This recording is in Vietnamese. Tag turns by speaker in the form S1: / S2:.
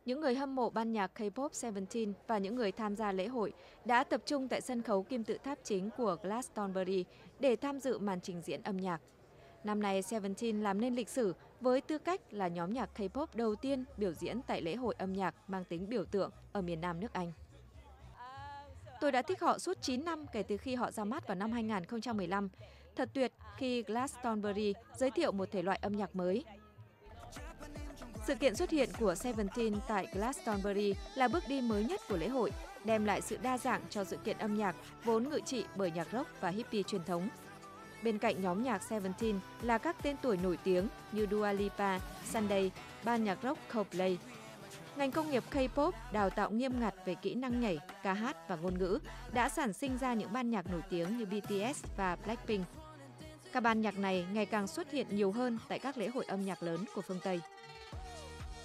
S1: Những người hâm mộ ban nhạc K-pop Seventeen và những người tham gia lễ hội đã tập trung tại sân khấu kim tự tháp chính của Glastonbury để tham dự màn trình diễn âm nhạc. Năm nay, Seventeen làm nên lịch sử với tư cách là nhóm nhạc K-pop đầu tiên biểu diễn tại lễ hội âm nhạc mang tính biểu tượng ở miền Nam nước Anh. Tôi đã thích họ suốt 9 năm kể từ khi họ ra mắt vào năm 2015. Thật tuyệt khi Glastonbury giới thiệu một thể loại âm nhạc mới. Sự kiện xuất hiện của Seventeen tại Glastonbury là bước đi mới nhất của lễ hội, đem lại sự đa dạng cho sự kiện âm nhạc vốn ngự trị bởi nhạc rock và hippie truyền thống. Bên cạnh nhóm nhạc Seventeen là các tên tuổi nổi tiếng như Dua Lipa, Sunday, ban nhạc rock Coldplay. Ngành công nghiệp K-pop đào tạo nghiêm ngặt về kỹ năng nhảy, ca hát và ngôn ngữ đã sản sinh ra những ban nhạc nổi tiếng như BTS và Blackpink. Các ban nhạc này ngày càng xuất hiện nhiều hơn tại các lễ hội âm nhạc lớn của phương Tây.